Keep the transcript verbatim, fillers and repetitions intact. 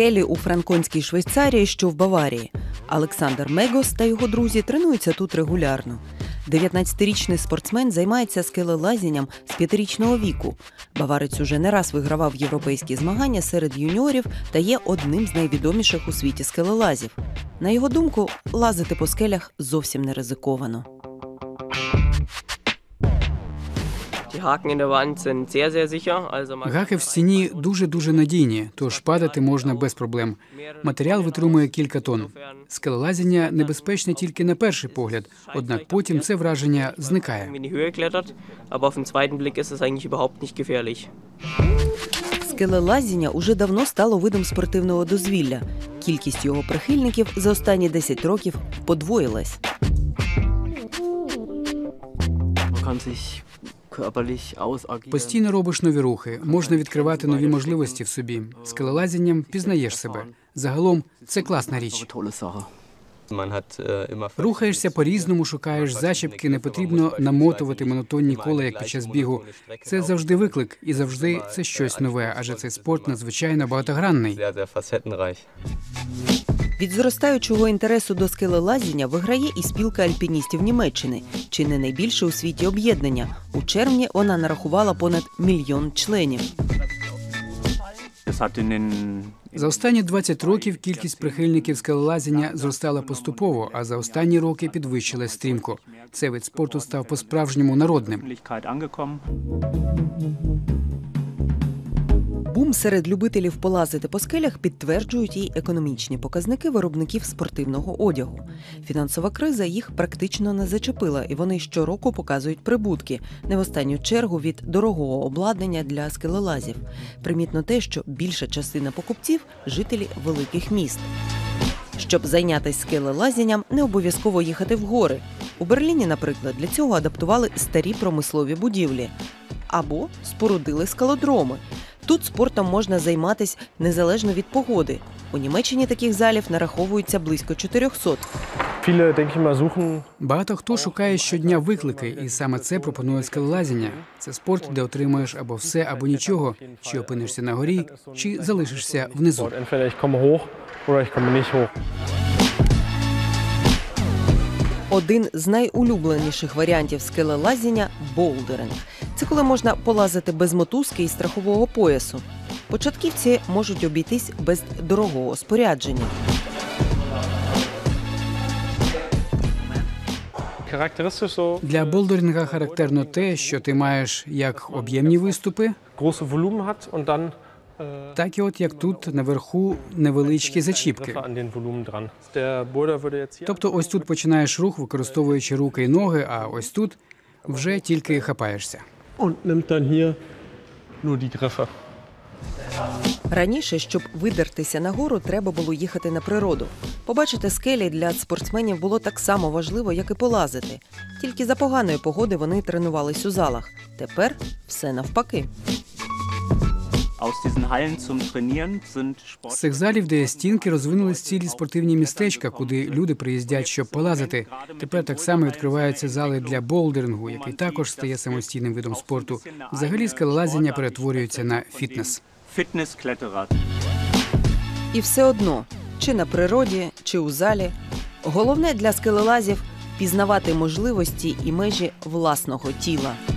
скелі у франконській Швейцарії, що в Баварії. Олександр Мегос та його друзі тренуються тут регулярно. дев'ятнадцятирічний спортсмен займається скелелазінням з п'ятирічного віку. Баварець уже не раз вигравав європейські змагання серед юніорів та є одним з найвідоміших у світі скелелазів. На його думку, лазити по скелях зовсім не ризиковано. Гаки в стіні дуже-дуже надійні, тож падати можна без проблем. Матеріал витримує кілька тонн. Скелелазіння небезпечне тільки на перший погляд, однак потім це враження зникає. Скелелазіння уже давно стало видом спортивного дозвілля. Кількість його прихильників за останні десять років подвоїлась. Постійно робиш нові рухи, можна відкривати нові можливості в собі. Скелелазінням пізнаєш себе. Загалом це класна річ. Рухаєшся по-різному, шукаєш зачіпки, не потрібно намотувати монотонні кола, як під час бігу. Це завжди виклик і завжди це щось нове, адже цей спорт надзвичайно багатогранний. Від зростаючого інтересу до скелелазіння виграє і спілка альпіністів Німеччини, чи не найбільше у світі об'єднання. У червні вона нарахувала понад мільйон членів. За останні двадцять років кількість прихильників скелелазіння зростала поступово, а за останні роки підвищилась стрімко. Цей вид спорту став по-справжньому народним. Бум серед любителів полазити по скелях підтверджують і економічні показники виробників спортивного одягу. Фінансова криза їх практично не зачепила, і вони щороку показують прибутки, не в останню чергу від дорогого обладнання для скелелазів. Примітно те, що більша частина покупців – жителі великих міст. Щоб зайнятися скелелазінням, не обов'язково їхати в гори. У Берліні, наприклад, для цього адаптували старі промислові будівлі. Або спорудили скалодроми. Тут спортом можна займатися незалежно від погоди. У Німеччині таких залів нараховується близько чотирьохсот. Багато хто шукає щодня виклики, і саме це пропонує скелелазіння. Це спорт, де отримаєш або все, або нічого. Чи опинишся на горі, чи залишишся внизу. Один з найулюбленіших варіантів скелелазіння – боулдеринг. Це коли можна полазити без мотузки і страхового поясу. Початківці можуть обійтись без дорогого спорядження. Для болдеринга характерно те, що ти маєш як об'ємні виступи, так і от як тут наверху невеличкі зачіпки. Тобто ось тут починаєш рух, використовуючи руки і ноги, а ось тут вже тільки хапаєшся. Раніше, щоб видертися на гору, треба було їхати на природу. Побачити скелі для спортсменів було так само важливо, як і полазити. Тільки за поганої погоди вони тренувались у залах. Тепер все навпаки. З цих залів, де є стінки, розвинулись цілі спортивні містечка, куди люди приїздять, щоб полазити. Тепер так само відкриваються зали для болдерингу, який також стає самостійним видом спорту. Взагалі скелелазіння перетворюється на фітнес. І все одно, чи на природі, чи у залі, головне для скелелазів – пізнавати можливості і межі власного тіла.